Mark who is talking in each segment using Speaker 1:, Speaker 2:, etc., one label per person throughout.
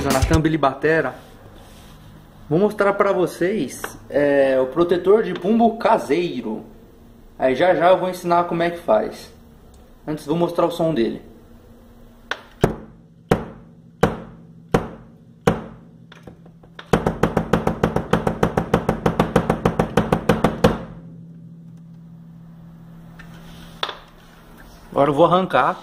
Speaker 1: ó, na thumb Libatera. Vou mostrar pra vocês o protetor de bumbo caseiro. Aí já eu vou ensinar como é que faz. Antes vou mostrar o som dele. Agora eu vou arrancar.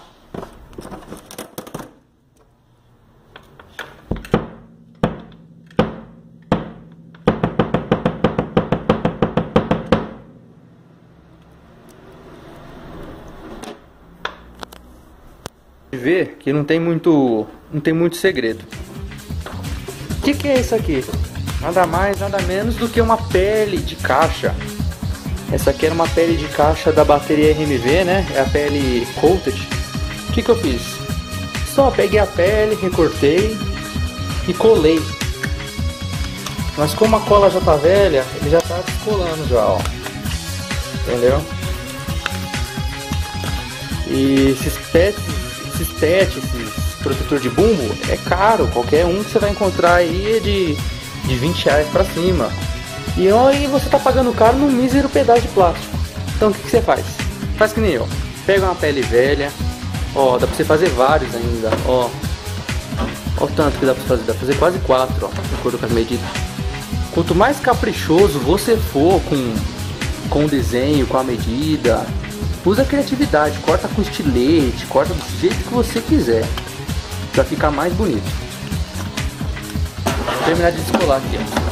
Speaker 1: Ver que não tem muito segredo. O que é isso aqui? Nada mais, nada menos do que uma pele de caixa. Essa aqui era uma pele de caixa da bateria RMV, né? É a pele coated. O que eu fiz? Só peguei a pele, recortei e colei. Mas como a cola já tá velha, ele já tá descolando já, ó. Entendeu? E esses protetor de bumbo é caro. Qualquer um que você vai encontrar aí é de 20 reais pra cima. E aí você tá pagando caro num mísero pedaço de plástico. Então o que você faz? Faz que nem eu. Pega uma pele velha. Ó, dá pra você fazer vários ainda. Ó o tanto que dá pra fazer. Dá pra fazer quase 4, ó, de acordo com as medidas. Quanto mais caprichoso você for com o desenho, com a medida, usa a criatividade. Corta com estilete, corta do jeito que você quiser, pra ficar mais bonito. Vou terminar de descolar aqui, ó.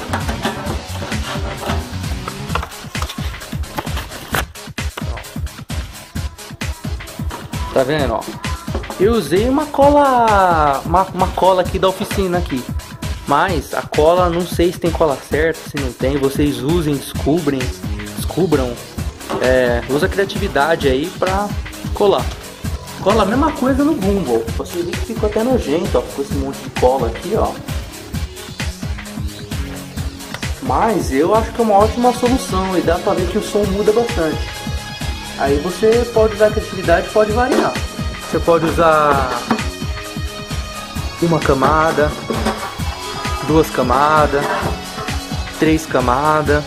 Speaker 1: Tá vendo, ó? Eu usei uma cola aqui da oficina aqui. Mas a cola, não sei se tem cola certa, se não tem. Vocês usem, descubram. Usa a criatividade aí pra colar. Cola a mesma coisa no bumbo. Você vê que ficou até nojento, ó, com esse monte de cola aqui, ó. Mas eu acho que é uma ótima solução e dá pra ver que o som muda bastante. Aí você pode usar a criatividade, pode variar. Você pode usar uma camada, 2 camadas, 3 camadas.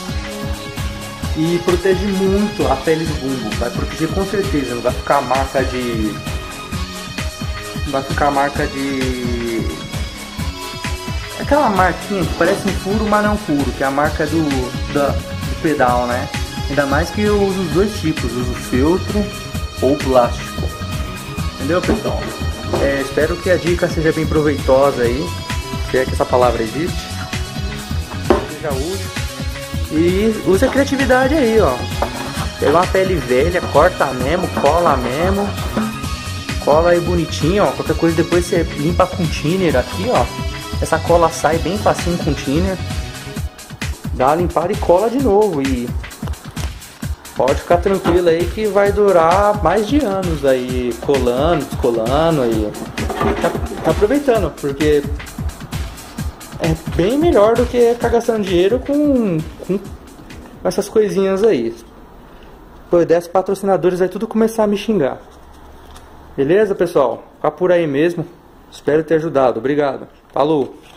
Speaker 1: E protege muito a pele do bumbo. Vai proteger com certeza, não vai ficar a marca de... Não vai ficar a marca de... Aquela marquinha que parece um furo, mas não é um furo, que é a marca do pedal, né? Ainda mais que eu uso os dois tipos, uso feltro ou plástico. Entendeu, pessoal? Espero que a dica seja bem proveitosa aí, se é que essa palavra existe. Você já usa. E use a criatividade aí, ó. Pega uma pele velha, corta mesmo, cola mesmo. Cola aí bonitinho, ó. Qualquer coisa depois você limpa com thinner aqui, ó. Essa cola sai bem facinho com thinner. Dá uma limpada e cola de novo. E pode ficar tranquilo aí que vai durar mais de anos aí, colando, descolando aí. Tá aproveitando, porque é bem melhor do que ficar gastando dinheiro com essas coisinhas aí. Depois desses patrocinadores vai tudo começar a me xingar. Beleza, pessoal? Fica por aí mesmo. Espero ter ajudado. Obrigado. Falou!